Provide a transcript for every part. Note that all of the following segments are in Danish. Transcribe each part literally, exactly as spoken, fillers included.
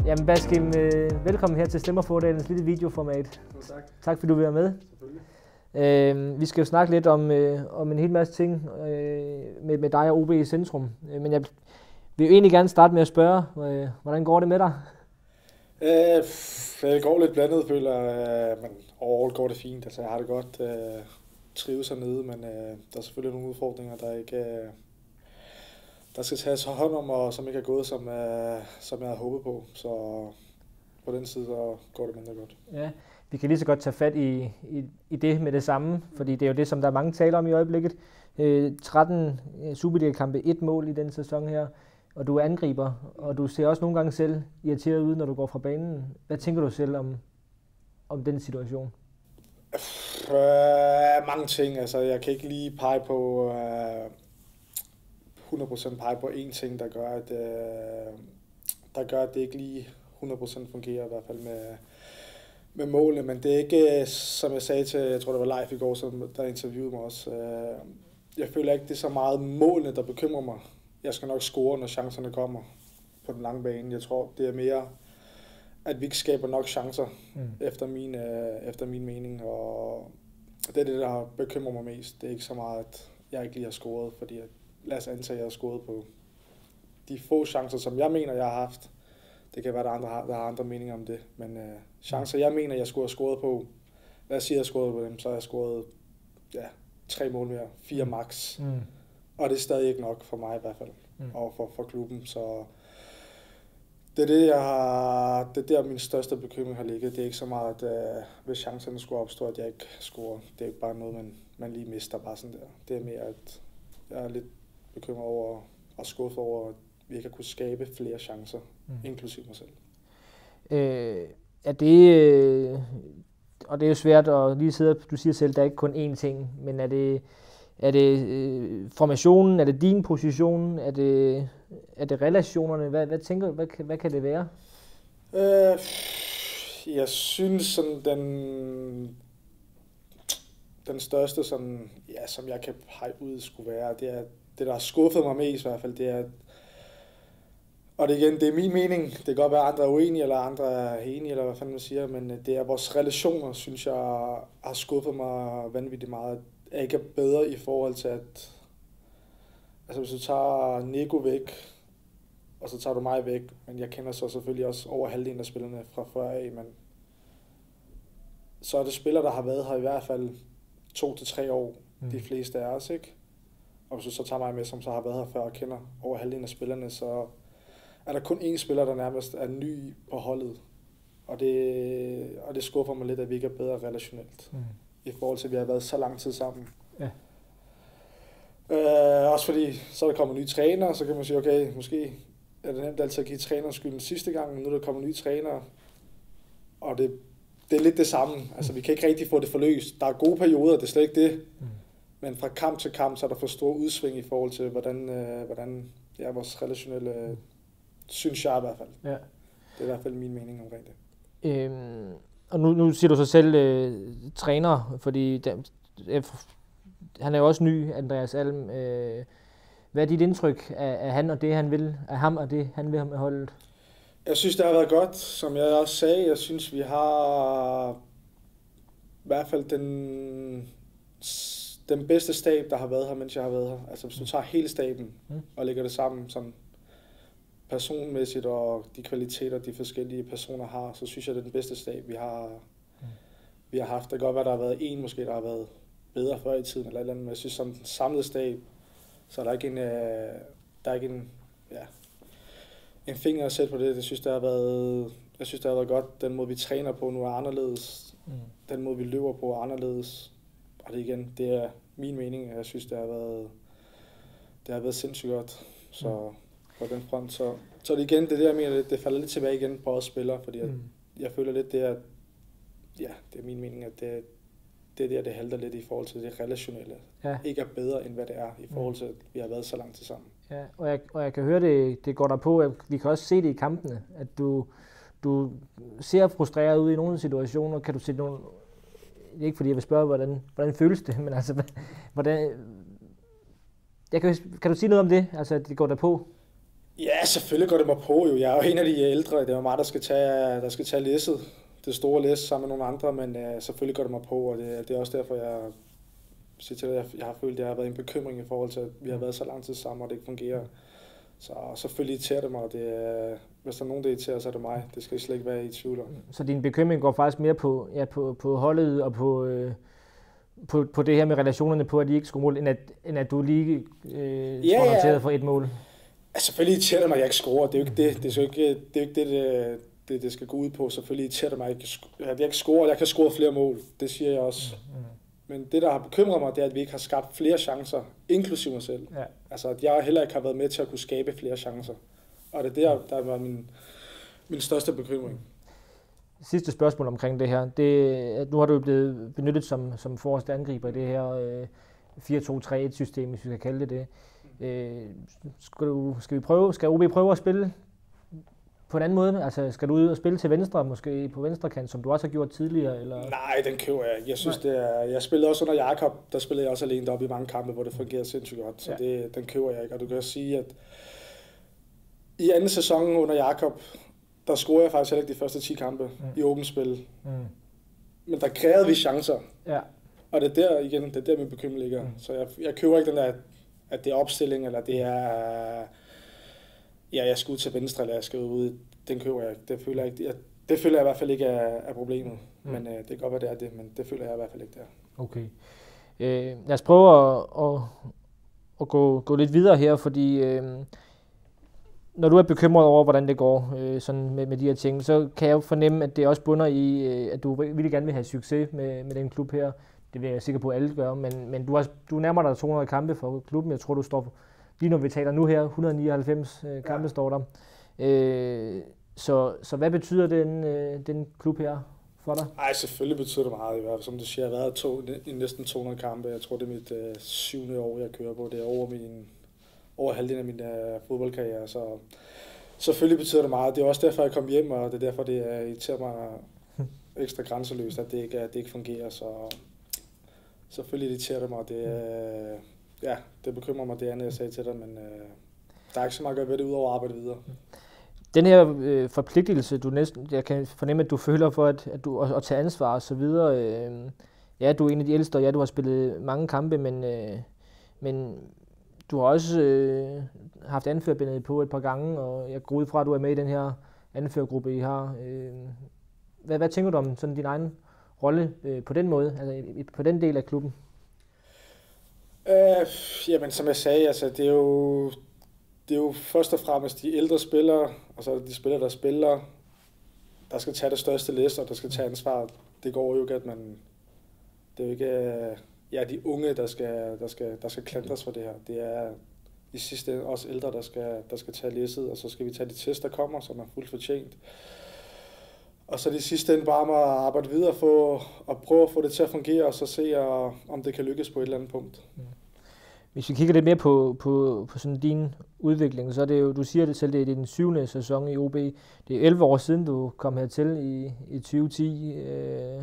Jamen Baskim, øh, velkommen her til Stemmerfordelens lille videoformat. Tak. Tak fordi du vil være med. Øh, vi skal jo snakke lidt om, øh, om en hel masse ting øh, med, med dig og O B i centrum. Øh, men jeg vil jo egentlig gerne starte med at spørge, øh, hvordan går det med dig? Øh, det går lidt blandet, føler jeg, men overall går det fint. Altså, jeg har det godt, øh, trives hernede, men øh, der er selvfølgelig nogle udfordringer, der ikke øh, der skal tages hånd om, og som ikke er gået, som, øh, som jeg havde håbet på. Så på den side så går det mindre godt. Ja, vi kan lige så godt tage fat i, i, i det med det samme, fordi det er jo det, som der er mange taler om i øjeblikket. Øh, tretten Superliga-kampe, et mål i den sæson her, og du er angriber, og du ser også nogle gange selv irriteret ud, når du går fra banen. Hvad tænker du selv om, om den situation? Øh, mange ting. Altså, jeg kan ikke lige pege på øh, hundrede procent pege på én ting, der gør, at, øh, der gør, at det ikke lige hundrede procent fungerer, i hvert fald med, med målene. Men det er ikke, som jeg sagde til, jeg tror det var Leif i går, som der interviewede mig også. Øh, jeg føler ikke, det er så meget målene, der bekymrer mig. Jeg skal nok score, når chancerne kommer på den lange bane. Jeg tror, det er mere, at vi ikke skaber nok chancer, mm. efter, min, øh, efter min mening. Og det er det, der bekymrer mig mest. Det er ikke så meget, at jeg ikke lige har scoret, fordi at, lad os antage, at jeg har scoret på de få chancer, som jeg mener, jeg har haft. Det kan være, der, andre har, der har andre meninger om det. Men øh, chancer, jeg mener, jeg skulle have scoret på, lad os sige, at jeg har scoret på dem, så har jeg scoret ja, tre mål mere, fire max. Mm. Og det er stadig ikke nok for mig i hvert fald, mm. og for, for klubben. Så det er det, jeg har, det er der, min største bekymring har ligget. Det er ikke så meget, at uh, hvis chancerne skulle opstå, at jeg ikke scorer. Det er ikke bare noget, man, man lige mister bare sådan der. Det er mere, at jeg er lidt bekymret over og skuffet over, at vi ikke har kunnet skabe flere chancer, mm. inklusive mig selv. Øh, er det, øh, og det er jo svært at lige sidde, du siger selv, der er ikke kun én ting, men er det, er det øh, formationen, er det din position, er det, er det relationerne, hvad, hvad tænker du, hvad, hvad kan det være? Øh, jeg synes sådan den, den største, sådan, ja, som jeg kan pege ud, skulle være, det er, det der har skuffet mig mest i hvert fald, det er, og det igen, det er min mening, det kan godt være, andre er uenige, eller andre er enige, eller hvad fanden man siger, men det er vores relationer, synes jeg, har skuffet mig vanvittigt meget. Jeg ikke er bedre i forhold til, at altså hvis du tager Nico væk, og så tager du mig væk, men jeg kender så selvfølgelig også over halvdelen af spillerne fra før af, men så er det spillere, der har været her i hvert fald to til tre år, mm. de fleste af os, ikke? Og hvis du så tager mig med, som så har været her før og kender over halvdelen af spillerne, så er der kun én spiller, der nærmest er ny på holdet. Og det, og det skuffer mig lidt, at vi ikke er bedre relationelt. Mm. I forhold til, at vi har været så lang tid sammen. Ja. Øh, også fordi, så er der kommet nye træner, så kan man sige, okay, måske er det nemt altid at give træneren skylden sidste gang, men nu er der kommet nye trænere. Og det, det er lidt det samme. Altså, vi kan ikke rigtig få det forløst. Der er gode perioder, det er slet ikke det. Mm. Men fra kamp til kamp, så er der for store udsving i forhold til, hvordan, øh, hvordan ja, vores relationelle, øh, synes jeg i hvert fald. Ja. Det er i hvert fald min mening omkring det. Øhm, og nu, nu siger du så selv øh, træner, fordi der, øh, han er jo også ny, Andreas Alm. Øh, hvad er dit indtryk af, af han og det, han vil, af ham og det, han vil med holdet? Jeg synes, det har været godt, som jeg også sagde. Jeg synes, vi har i hvert fald den, den bedste stab, der har været her, mens jeg har været her. Altså, hvis du tager hele staben mm. og lægger det sammen sådan personmæssigt og de kvaliteter, de forskellige personer har, så synes jeg, det er den bedste stab, vi har, mm. vi har haft. Det kan godt være, der har været en, måske, der har været bedre før i tiden, eller et eller andet, men jeg synes, som den samlede stab, så er der ikke en, øh, der er ikke en, ja, en finger at sætte på det. Jeg synes, det har været, jeg synes, det har været godt. Den måde, vi træner på nu er anderledes. Mm. Den måde, vi løber på er anderledes. Og det igen, det er min mening. Jeg synes, det har været, det har været sindssygt godt. Så mm. på den front, så, så det igen, det der, jeg mener, det falder lidt tilbage igen på os spillere, fordi at, mm. jeg føler lidt, det er, ja, det er min mening, at det, det er der, det halter lidt i forhold til det relationelle. Ja. Ikke er bedre, end hvad det er, i forhold til, at vi har været så lang tid sammen. Ja, og jeg, og jeg kan høre, det, det går der på, at vi kan også se det i kampene, at du, du ser frustreret ud i nogle situationer. Kan du se nogle, det er ikke fordi, jeg vil spørge, hvordan, hvordan føles det, men altså, hvordan, jeg kan, kan du sige noget om det, altså, at det går der på? Ja, selvfølgelig går det mig på jo. Jeg er jo en af de ældre. Det er jo mig, der skal tage, der skal tage læsset. Det store læs sammen med nogle andre, men uh, selvfølgelig går det mig på, og det, det er også derfor, jeg siger til dig, jeg har følt, at jeg har været en bekymring i forhold til, at vi har været så lang tid sammen, og det ikke fungerer. Så selvfølgelig irriterer det mig, og det, uh, hvis der er nogen, der irriterer, så er det mig. Det skal I slet ikke være i tvivl om. Så din bekymring går faktisk mere på, ja, på, på holdet og på, øh, på, på det her med relationerne på, at de ikke skulle mål, end at, end at du lige øh, ja, står noteret ja. for et mål? Ja, selvfølgelig irriterer det mig, at jeg ikke scorer. Det er jo ikke det, det, er jo ikke, det, er jo ikke det, det, det, det skal gå ud på. Selvfølgelig irriterer det mig, at jeg ikke scorer. Jeg kan score flere mål, det siger jeg også. Mm. Men det, der har bekymret mig, det er, at vi ikke har skabt flere chancer, inklusive mig selv. Ja. Altså, at jeg heller ikke har været med til at kunne skabe flere chancer. Og det er der, der var min, min største bekymring. Sidste spørgsmål omkring det her. Det, nu har du jo blevet benyttet som, som forreste angriber i det her øh, fire to tre et system, hvis vi kan kalde det det. Øh, skal, du, skal, vi prøve, skal O B prøve at spille på en anden måde? Altså, skal du ud og spille til venstre, måske på venstre kant, som du også har gjort tidligere? Eller? Nej, den køber jeg ikke. Jeg synes, det er, jeg spillede også under Jakob, der spillede jeg også alene deroppe i mange kampe, hvor det fungerede sindssygt godt. Så ja. det, den køber jeg ikke. Og du kan også sige, at i anden sæson under Jakob, der scorede jeg faktisk heller ikke de første ti kampe mm. i åbent spil. Mm. Men der krævede vi chancer. Ja. Og det er der igen, det er der min bekymring ligger. Mm. Så jeg, jeg køber ikke den der, at det er opstilling, eller det er, ja, jeg skal ud til venstre, eller jeg skal ud. Den køber jeg ikke. Det føler jeg, ikke, jeg, det føler jeg i hvert fald ikke er, er problemet. Mm. Men uh, det kan godt være, det er det, men det føler jeg i hvert fald ikke, der. Okay. Øh, lad os prøve at, at, at gå, gå lidt videre her, fordi øh, når du er bekymret over, hvordan det går øh, sådan med, med de her ting, så kan jeg jo fornemme, at det også bunder i, øh, at du virkelig gerne vil have succes med, med den klub her. Det vil jeg sikker på, at alle gør, men, men du, har, du nærmer dig to hundrede kampe for klubben. Jeg tror, du står, lige når vi taler nu her, et hundrede nioghalvfems øh, kampe ja. Står der. Øh, så, så hvad betyder den, øh, den klub her for dig? Ej, selvfølgelig betyder det meget. Som du siger, jeg har været to, i næsten to hundrede kampe. Jeg tror, det er mit øh, syvende år, jeg kører på. Det er over, min, over halvdelen af min øh, fodboldkarriere. Så selvfølgelig betyder det meget. Det er også derfor, jeg kom hjem, og det er derfor, det irriterer mig ekstra grænseløst, at det ikke, at det ikke fungerer. Så selvfølgelig irriterer det mig. Det, øh, ja, det bekymrer mig, det andet, jeg sagde til dig, men øh, der er ikke så meget at gøre ved det, udover at arbejde videre. Den her øh, forpligtelse, du næsten, jeg kan fornemme, at du føler for at, at du at, at tage ansvar og så videre. Øh, ja, du er en af de ældste, og ja, du har spillet mange kampe, men, øh, men du har også øh, haft anførerbindet på et par gange, og jeg går ud fra, at du er med i den her anførergruppe, I har. Øh, hvad, hvad tænker du om sådan din egen rolle øh, på den måde, altså på den del af klubben? Øh, jamen, som jeg sagde, altså, det er jo det er jo først og fremmest de ældre spillere, og så er det de spillere, der spiller, der skal tage det største læs, og der skal tage ansvar. Det går jo ikke, at man, det er jo ikke, ja, de unge, der skal, der skal, der skal klandres for det her. Det er i sidste ende også ældre, der skal, der skal tage læsset, og så skal vi tage de test, der kommer, som er fuldt fortjent. Og så de sidste ende bare med at arbejde videre for at prøve at få det til at fungere, og så se, om det kan lykkes på et eller andet punkt. Hvis vi kigger lidt mere på, på, på sådan din udvikling, så er det jo, du siger det selv, det er den syvende sæson i O B. Det er elleve år siden, du kom hertil i, i tyve ti. Øh,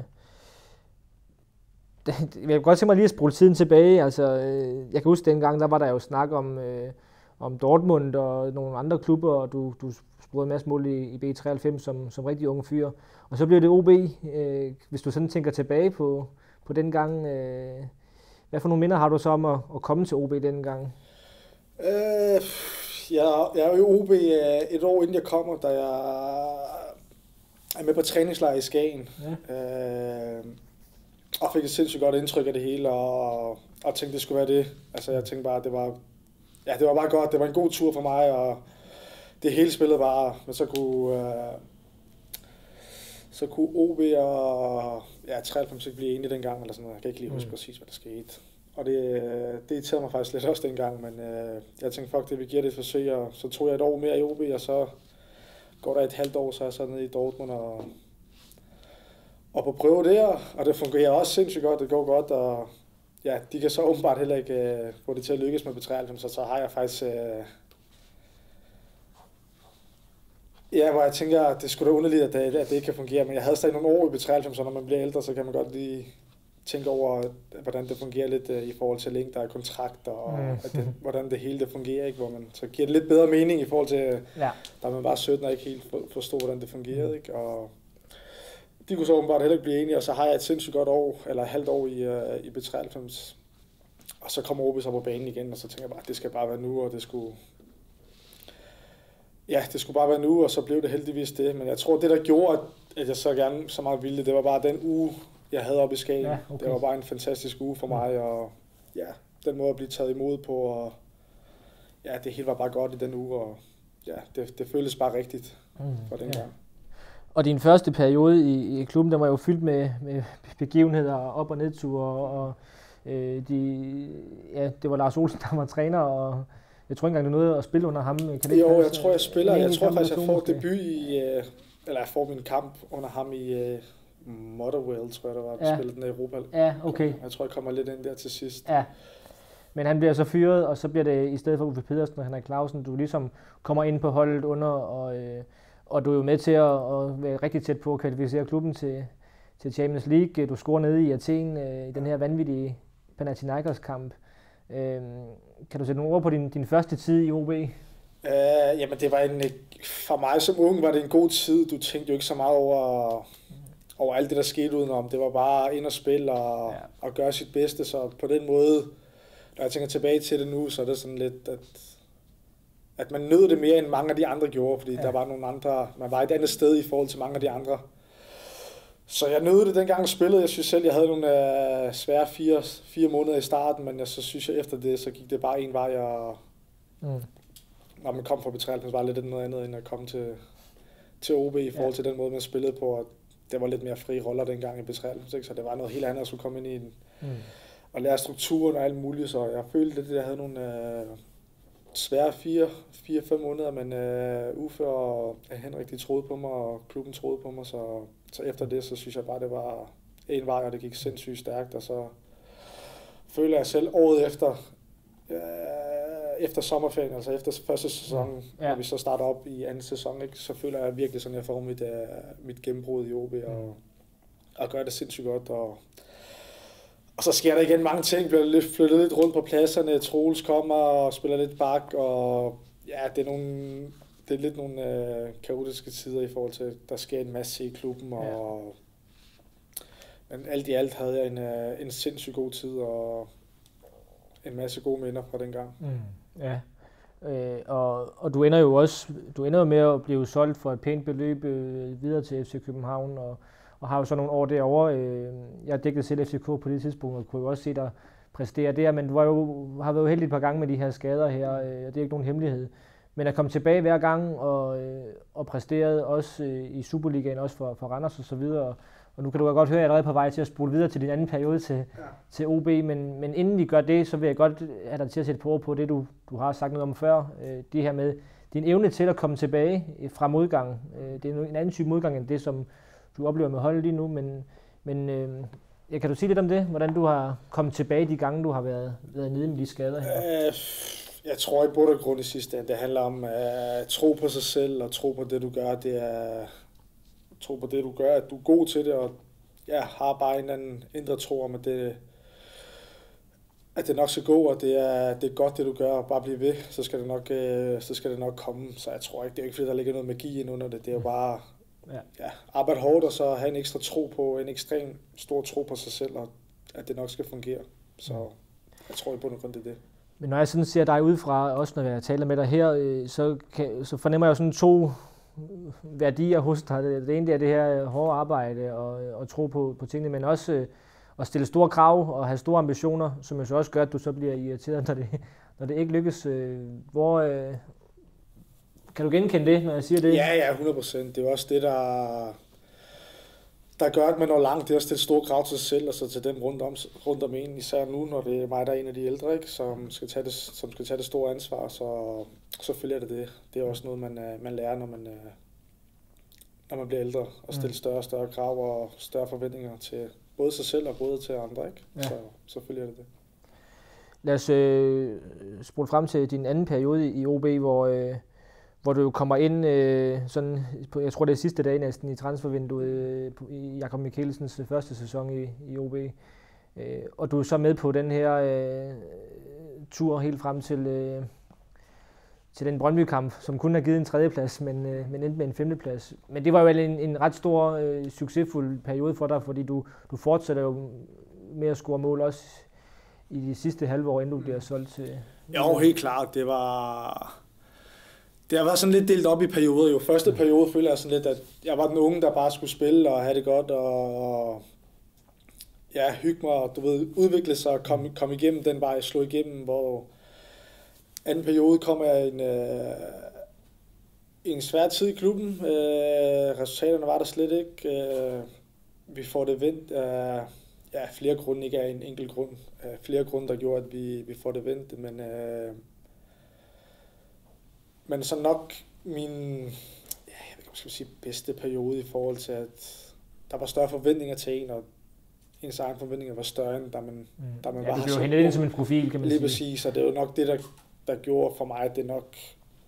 jeg kan godt tænke mig lige at spole tiden tilbage. Altså, jeg kan huske dengang, der var der jo snak om, øh, om Dortmund og nogle andre klubber, og du, du scorede en masse mål i, i B treoghalvfems som, som rigtig unge fyr. Og så blev det O B. Øh, hvis du sådan tænker tilbage på, på den gang, øh, hvad for nogle minder har du så om at, at komme til O B den gang? Øh, jeg, jeg er jo i O B et år inden jeg kommer, da jeg er med på træningslejr i Skagen. Ja. Øh, og fik et sindssygt godt indtryk af det hele, og, og tænkte, det skulle være det. Altså, jeg tænkte bare, det var, ja, det var bare godt. Det var en god tur for mig, og det hele spillet bare. Men så kunne, øh, så kunne O B og ja, treoghalvfems ikke blive enige dengang, eller sådan noget. Jeg kan ikke lige huske mm. præcis, hvad der skete. Og det, det irriterede mig faktisk lidt også dengang, men øh, jeg tænkte, fuck det, vi giver det et forsøg, og så tog jeg et år mere i O B, og så går der et halvt år, så er jeg så nede i Dortmund, og, og på prøve der, og det fungerer også sindssygt godt, det går godt, og ja, de kan så åbenbart heller ikke øh, få det til at lykkes med B treoghalvfems, så så har jeg faktisk, øh, ja, hvor jeg tænker, at det skulle da underligt, at det, at det ikke kan fungere, men jeg havde stadig nogle år i B treoghalvfems, så når man bliver ældre, så kan man godt lige tænke over, hvordan det fungerer lidt uh, i forhold til længder af kontrakter, og mm. at det, hvordan det hele det fungerer, ikke? Hvor man så giver det lidt bedre mening i forhold til, ja. Da man bare sytten og ikke helt for, forstod, hvordan det fungerede, mm. ikke? Og de kunne så åbenbart heller ikke blive enige, og så har jeg et sindssygt godt år, eller et halvt år i, uh, i B treoghalvfems, og så kommer O B så på banen igen, og så tænker jeg bare, at det skal bare være nu, og det skulle... Ja, det skulle bare være nu, og så blev det heldigvis det. Men jeg tror, det der gjorde, at jeg så gerne så meget ville, det var bare den uge, jeg havde oppe i Skagen. Ja, okay. Det var bare en fantastisk uge for mig, og ja, den måde at blive taget imod på, og ja, det hele var bare godt i den uge, og ja, det, det føltes bare rigtigt mm, for den ja. gang. Og din første periode i, i klubben, der var jo fyldt med, med begivenheder, op- og nedture, og øh, de, ja, det var Lars Olsen, der var træner, og jeg tror ikke engang, du nåede at spille under ham. Kan det jo, passe? jeg tror, jeg spiller. Jeg tror faktisk, jeg får debut i, eller jeg får min kamp under ham i uh, Motherwell, tror jeg, der var. Ja. Spillet den i Europa. Ja, okay. Jeg tror, jeg kommer lidt ind der til sidst. Ja. Men han bliver så fyret, og så bliver det i stedet for Uffe Pedersen og Henrik Clausen, du ligesom kommer ind på holdet under, og, øh, og du er jo med til at, at være rigtig tæt på at kvalificere klubben til, til Champions League. Du scorer nede i Athen øh, i den her vanvittige Panathinaikos-kamp. Øh, kan du sætte nogle ord på din, din første tid i O B? Uh, jamen det var en, for mig som ung var det en god tid. Du tænkte jo ikke så meget over, over alt det, der skete udenom. Det var bare ind og spille og, ja. og gøre sit bedste. Så på den måde, når jeg tænker tilbage til det nu, så er det sådan lidt, at, at man nød det mere, end mange af de andre gjorde. Fordi ja. der var nogle andre, man var et andet sted i forhold til mange af de andre. Så jeg nød det dengang jeg spillede. Jeg synes selv, jeg havde nogle uh, svære fire, fire måneder i starten, men jeg, så synes jeg efter det, så gik det bare en vej, og mm. når man kom fra B treoghalvfems, var det lidt noget andet, end at komme til, til O B i forhold ja. til den måde, man spillede på. Og det var lidt mere frie roller dengang i B treoghalvfems, så det var noget helt andet at skulle komme ind i den, mm. og lære strukturen og alt muligt. Så jeg følte lidt, at jeg havde nogle uh, svære fire, fire, fem måneder, men uh, Uffe og Henrik, de troede på mig, og klubben troede på mig, så Så efter det, så synes jeg bare, det var en vej, og det gik sindssygt stærkt, og så føler jeg selv året efter, øh, efter sommerferien, altså efter første sæson, ja. når vi så starter op i anden sæson, ikke, så føler jeg virkelig sådan, at jeg får mit, uh, mit gennembrud i O B, og, og gør det sindssygt godt, og, og så sker der igen mange ting, bliver lidt, flyttet lidt rundt på pladserne, Troels kommer og spiller lidt bak, og ja, det er nogle... Det er lidt nogle øh, kaotiske tider i forhold til, at der sker en masse i klubben, og ja. men alt i alt havde jeg en, øh, en sindssygt god tid, og en masse gode minder fra den gang. Mm, ja, øh, og, og du ender jo også, du ender jo med at blive solgt for et pænt beløb øh, videre til F C København, og, og har jo så nogle år derovre. Øh, jeg dækkede selv F C K på det tidspunkt, og kunne jo også se dig præstere der, men du var jo, har været uheldig et par gange med de her skader her, øh, og det er ikke nogen hemmelighed. Men at komme tilbage hver gang og, øh, og præsterede også øh, i Superligaen, også for, for Randers og så videre. Og nu kan du godt høre, at jeg er allerede på vej til at spole videre til din anden periode til, ja. til O B. Men, men inden vi gør det, så vil jeg godt have dig til at sætte på på det, du, du har sagt noget om før. Øh, det her med din evne til at komme tilbage fra modgang. Øh, det er en anden type modgang end det, som du oplever med holdet lige nu. Men, men øh, ja, kan du sige lidt om det? Hvordan du har kommet tilbage de gange, du har været, været nede med de skader her? Øh. Jeg tror i bund og grund i sidste ende, det handler om at uh, tro på sig selv og tro på det, du gør. Det er tro på det, du gør, at du er god til det, og ja, har bare en eller anden indre tro om, at det, at det nok skal gå, og det er, det er godt, det du gør, og bare blive ved, så skal det nok, uh, så skal det nok komme. Så jeg tror ikke, det er ikke fordi, der ligger noget magi ind under det. Det er jo bare ja. Ja, arbejde hårdt, og så have en ekstra tro på, en ekstrem stor tro på sig selv, og at det nok skal fungere. Så jeg tror i bund og grund, det er det. Men når jeg sådan ser dig udefra, også når jeg taler med dig her, så, kan, så fornemmer jeg jo sådan to værdier hos dig. Det ene er det her hårde arbejde og, og tro på, på tingene, men også at stille store krav og have store ambitioner, som jo så også gør, at du så bliver irriteret, når det, når det ikke lykkes. Hvor, kan du genkende det, når jeg siger det? Ja, ja, hundrede procent. Det er også det, der... der gør, at man når langt, det er at stille store krav til sig selv, og så til dem rundt om, rundt om en, især nu, når det er mig, der er en af de ældre, ikke, som, skal tage det, som skal tage det store ansvar, så selvfølgelig er det det. Det er også noget, man, man lærer, når man, når man bliver ældre, at stille større og større krav og større forventninger til både sig selv og både til andre, ikke? Ja. Så selvfølgelig er det det. Lad os øh, spole frem til din anden periode i O B, hvor... Øh hvor du kommer ind, øh, sådan, på, jeg tror det er sidste dag næsten, i transfervinduet øh, i Jakob Mikkelsens første sæson i, i O B. Øh, og du er så med på den her øh, tur helt frem til, øh, til den Brøndby-kamp, som kun har givet en tredjeplads, men, øh, men endte med en femteplads. Men det var jo en, en ret stor, øh, succesfuld periode for dig, fordi du, du fortsætter jo med at score mål også i de sidste halve år, inden du bliver solgt til... Jo, helt klart. Det var... Det har været sådan lidt delt op i perioder. Jo, første periode følte jeg sådan lidt, at jeg var den unge, der bare skulle spille og have det godt og ja, hygge mig og du ved, udvikle sig og komme kom igennem den vej, slå igennem, hvor anden periode kom jeg i en, øh, en svær tid i klubben. Øh, resultaterne var der slet ikke. Øh, vi får det vendt af ja, flere grunde, ikke af en enkelt grund. Øh, flere grunde, der gjorde, at vi, vi får det vendt, men... Øh, Men så nok min ja, jeg ved ikke, skal sige, bedste periode i forhold til, at der var større forventninger til en, og ens egen forventninger var større, end da man, mm. da man ja, var her. Ja, du blev hentet ind som en profil, kan man lige sige. Lige præcis, og det er jo nok det, der, der gjorde for mig, at det nok...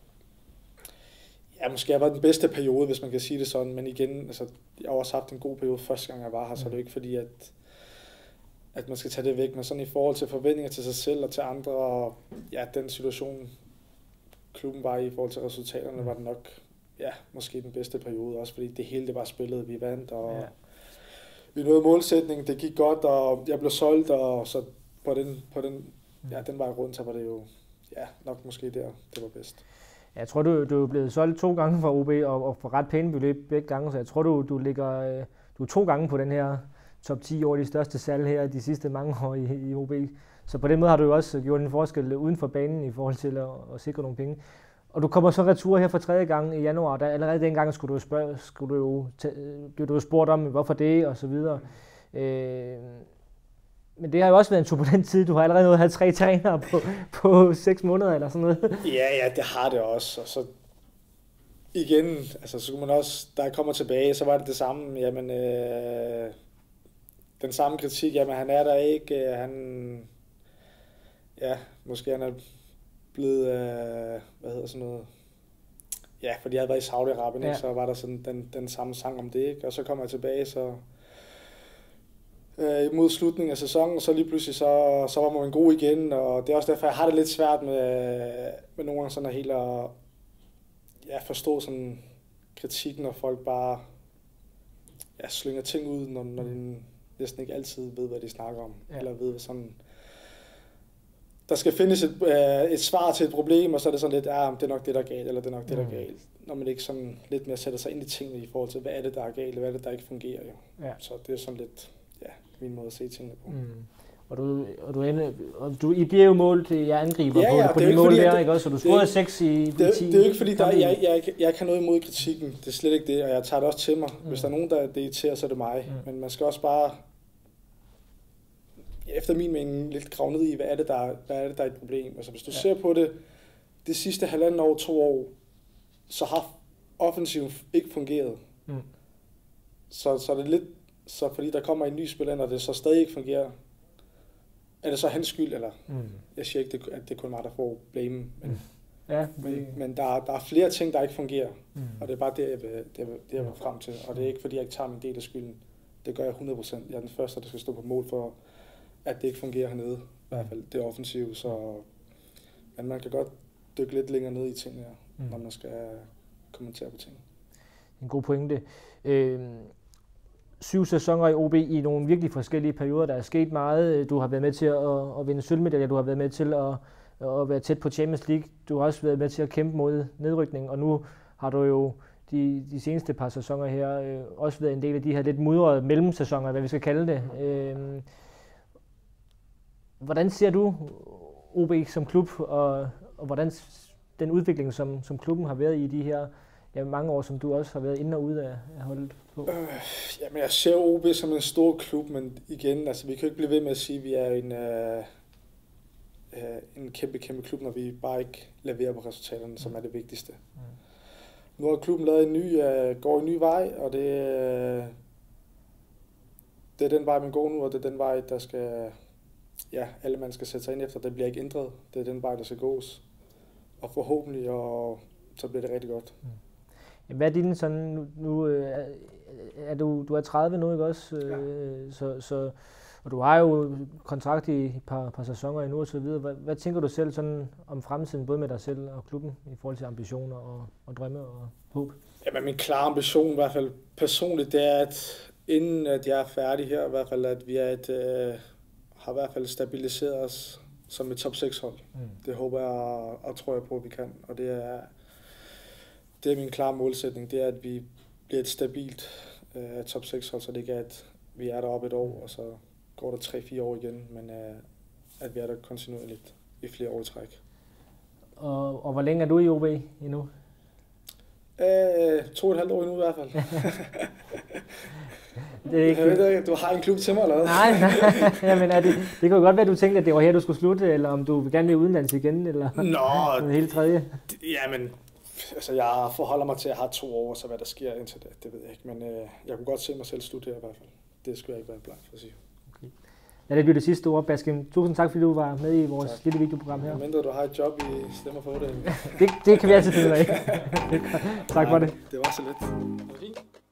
Ja, måske har været den bedste periode, hvis man kan sige det sådan, men igen, altså, jeg har også haft en god periode første gang, jeg var her, mm. så det er jo ikke fordi, at, at man skal tage det væk, men sådan i forhold til forventninger til sig selv og til andre, og ja, den situation... klubben var i forhold til resultaterne, var det nok ja, måske den bedste periode også, fordi det hele det var spillet, vi vandt, og ja. vi nåede målsætningen, det gik godt, og jeg blev solgt, og så på den, på den, ja, den vej rundt, så var det jo ja, nok måske der, det var bedst. Ja, jeg tror, du, du er blevet solgt to gange fra O B, og, og for ret pæne beløb begge gange, så jeg tror, du, du ligger du er to gange på den her top ti over de største salg her de sidste mange år i, i O B. Så på den måde har du jo også gjort en forskel uden for banen i forhold til at, at sikre nogle penge. Og du kommer så retur her for tredje gang i januar. Der, allerede dengang skulle du spørge, skulle du jo blev du jo spurgt om, hvorfor det og så videre. Øh, men det har jo også været en turbulent tid. Du har allerede nået at have tre trænere på, på seks måneder eller sådan noget. Ja, ja, det har det også. Og så igen, altså så kunne man også, da jeg kommer tilbage, så var det det samme. Jamen, øh, den samme kritik. Jamen, han er der ikke. Han ja, måske han er blevet, øh, hvad hedder sådan noget, ja, fordi jeg havde været i Saudi-Arabien, ja. Så var der sådan den, den samme sang om det, ikke? Og så kom jeg tilbage, så øh, mod slutningen af sæsonen, så lige pludselig, så, så var man god igen, og det er også derfor, jeg har det lidt svært med, med nogle gange sådan at helt at ja, forstå sådan kritikken, når folk bare ja, slynger ting ud, når, når de næsten ikke altid ved, hvad de snakker om, ja. Eller ved sådan... Der skal findes et, øh, et svar til et problem, og så er det sådan lidt, ja, det er nok det, der er galt, eller det er nok det, der er galt. Når man ikke sådan lidt mere sætter sig ind i tingene i forhold til, hvad er det, der er galt, og hvad er det, der ikke fungerer. Jo. Ja. Så det er sådan lidt, ja, min måde at se tingene på. Mm. Og du, og du, ender, og du I bliver jo mål til jer angriber ja, ja, på, på de mål der, ikke også? Så du scorede seks i de det, ti. Det er jo ikke fordi, der er, jeg, jeg, jeg, jeg kan noget imod kritikken. Det er slet ikke det, og jeg tager det også til mig. Mm. Hvis der er nogen, der det irriterer, så er det mig. Mm. Men man skal også bare... efter min mening lidt grave ned i, hvad er det, der, hvad er det, der er et problem. Altså hvis du ja. ser på det, det sidste halvanden år, to år, så har offensiven ikke fungeret. Mm. Så, så er det lidt, så fordi der kommer en ny spiller, og det så stadig ikke fungerer, er det så hans skyld, eller? Mm. Jeg siger ikke, at det er kun mig, der får blame, men, mm. ja, det... men, men der, der er flere ting, der ikke fungerer, mm. og det er bare det, jeg vil, det, jeg vil, det, jeg vil frem til. Og det er ikke, fordi jeg ikke tager min del af skylden. Det gør jeg hundrede procent. Jeg er den første, der skal stå på mål for, at det ikke fungerer hernede, i hvert fald det offensive, så men man kan godt dykke lidt længere ned i tingene, mm. når man skal kommentere på ting. En god pointe. Øh, syv sæsoner i O B i nogle virkelig forskellige perioder, der er sket meget. Du har været med til at, at vinde sølvmedaljer, du har været med til at, at være tæt på Champions League, du har også været med til at kæmpe mod nedrykning, og nu har du jo de, de seneste par sæsoner her øh, også været en del af de her lidt mudrede mellemsæsoner, hvad vi skal kalde det. Øh, Hvordan ser du O B som klub, og, og hvordan den udvikling, som, som klubben har været i de her ja, mange år, som du også har været inde og ude af, af holdet på? Øh, jamen, jeg ser O B som en stor klub, men igen, altså, vi kan ikke blive ved med at sige, at vi er en, øh, øh, en kæmpe, kæmpe klub, når vi bare ikke leverer på resultaterne, mm. som er det vigtigste. Mm. Nu har klubben lavet en ny, øh, går en ny vej, og det, øh, det er den vej, man går nu, og det er den vej, der skal... ja, alle man skal sætte sig ind efter, det bliver ikke ændret. Det er den vej, der skal gås. Og forhåbentlig, og så bliver det rigtig godt. Mm. Hvad er din sådan, nu, nu er, er du, du er tredive nu, ikke også? Ja. Så, så, Og du har jo kontrakt i et par, par sæsoner endnu og så videre. Hvad, hvad tænker du selv sådan om fremtiden, både med dig selv og klubben, i forhold til ambitioner og, og drømme og håb? Jamen min klare ambition, i hvert fald personligt, det er, at inden at jeg er færdig her, i hvert fald, at vi er et, øh, har i hvert fald stabiliseret os som et top seks hold. Mm. Det håber jeg og tror jeg på, at vi kan. Og det er, det er min klare målsætning, det er, at vi bliver et stabilt øh, top seks hold, så det ikke er, at vi er deroppe et år, og så går der tre fire år igen, men øh, at vi er der kontinuerligt i flere år i træk. Og, og hvor længe er du i O B endnu? Øh, to og et halvt år endnu i hvert fald. Det er ikke... Jeg ved ikke, du har en klub til mig, eller hvad? Nej, nej. Jamen, er det, det kunne godt være, at du tænkte, at det var her, du skulle slutte, eller om du gerne vil udenlands igen, eller Nå, noget helt tredje. Jamen, altså jeg forholder mig til, at jeg har to år, så hvad der sker indtil det, det ved jeg ikke. Men øh, jeg kunne godt se mig selv slutte her i hvert fald. Det skulle jeg ikke være blank for at sige. Okay. Lad det blive det sidste ord, Baskim. Tusind tak, fordi du var med i vores tak. Lille videoprogram her. Mindre du har et job i Stemmer for det. det. Det kan vi altid finde ud af. Tak for det. Det var så lidt. Det var fint.